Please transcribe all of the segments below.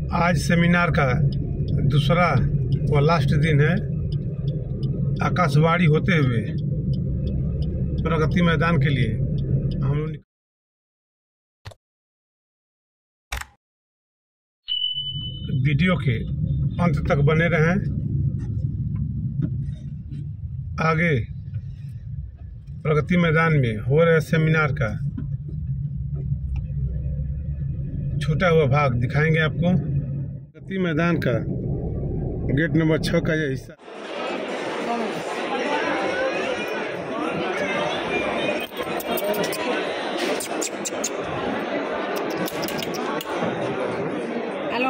आज सेमिनार का दूसरा व लास्ट दिन है। आकाशवाणी होते हुए प्रगति मैदान के लिए हम लोग वीडियो के अंत तक बने रहें। आगे प्रगति मैदान में हो रहे सेमिनार का छूटा हुआ भाग दिखाएंगे आपको। प्रगति मैदान का गेट नंबर 6 का यह हिस्सा हेलो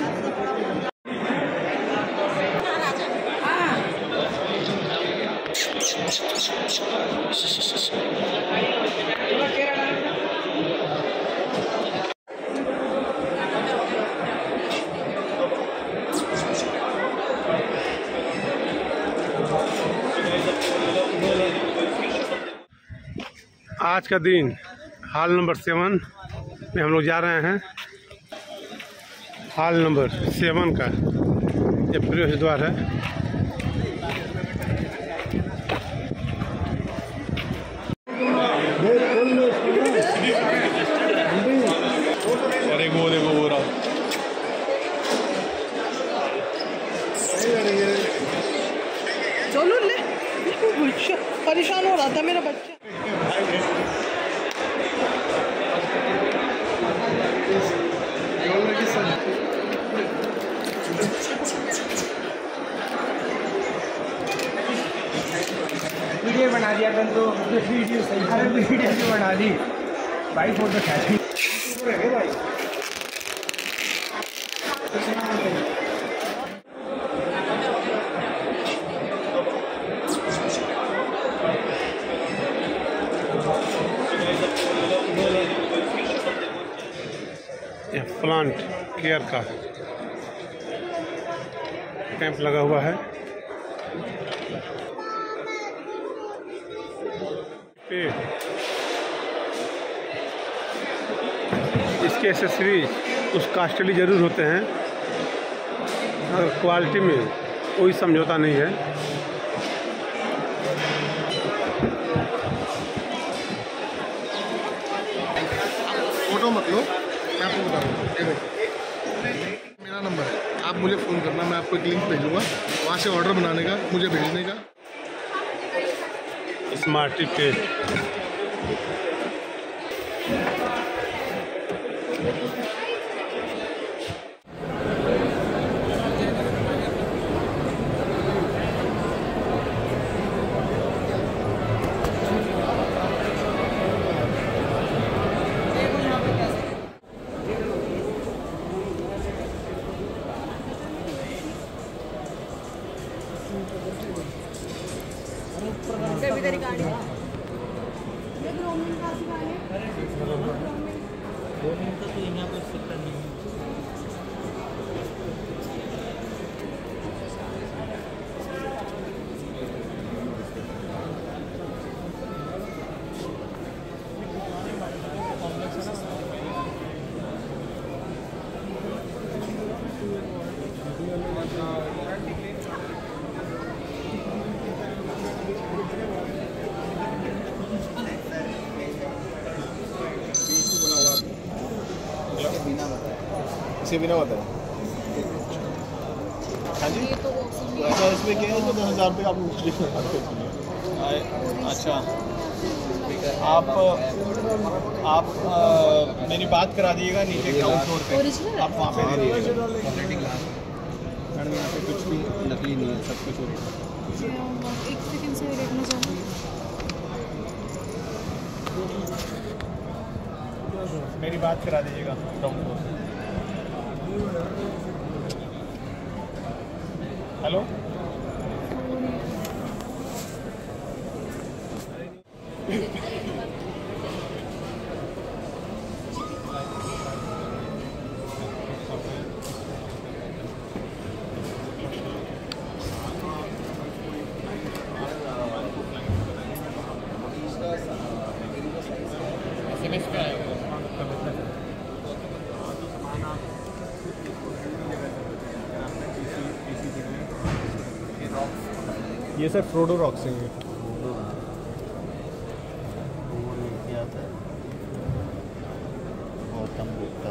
आज का दिन हॉल नंबर 7 में हम लोग जा रहे हैं। हॉल नंबर 7 का ये प्रवेश द्वार है। चलो ले, परेशान हो रहा था मेरा बच्चा। वीडियो बना दिया कल तो वीडियो सही है। वीडियो भी बना दी भाई, फोटो खींची भाई। प्लांट केयर का कैंप लगा हुआ है। इसके एसेसरीज उस कास्टली ज़रूर होते हैं, और क्वालिटी में कोई समझौता नहीं है। फोटो मत लो, मैं आपको बता दूँ। मेरा नंबर है, आप मुझे फ़ोन करना, मैं आपको एक लिंक भेजूँगा, वहाँ से ऑर्डर बनाने का, मुझे भेजने का। स्मार्टी पे इसे बिना बताया। हाँ जी, तो ऐसा इसमें क्या है तो 10,000 रुपये आप अच्छा, आप मेरी बात करा दीजिएगा नीचे ग्राउंड फ्लोर पे, आप वहाँ पे दे दीजिएगा। मैडम यहाँ पे कुछ भी नकली नहीं है, सब कुछ ओरिजिनल। एक सेकंड से देखना चाहूँगी। मेरी बात करा दीजिएगा ग्राउंड फ्लोर पे। हेलो, SMS पे आएगा। ये सर फ्रोडो रॉक्सिंग है। क्या आता है? गौतम गुप्ता।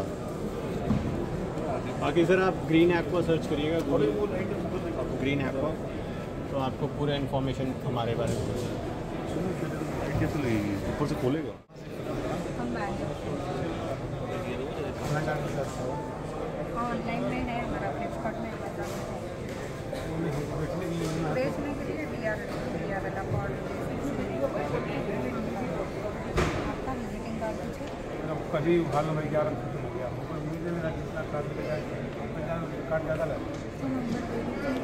बाकी सर आप ग्रीन एक्वा सर्च करिएगा गूगल, ग्रीन एक्वा, तो आपको पूरा इन्फॉर्मेशन हमारे बारे में मिलेगा। कैसे लगेगी? ऊपर से खोलेगा? ऑनलाइन में है हमारा, फ्लिपकार्ट में बेचने के लिए दिया वाला पॉड आपका विजिटिंग कार्ड दीजिए। कभी उठा लो भाई, 11 हो गया, मेरा कितना कार्ड ज़्यादा लगा। तो नंबर दे दीजिए।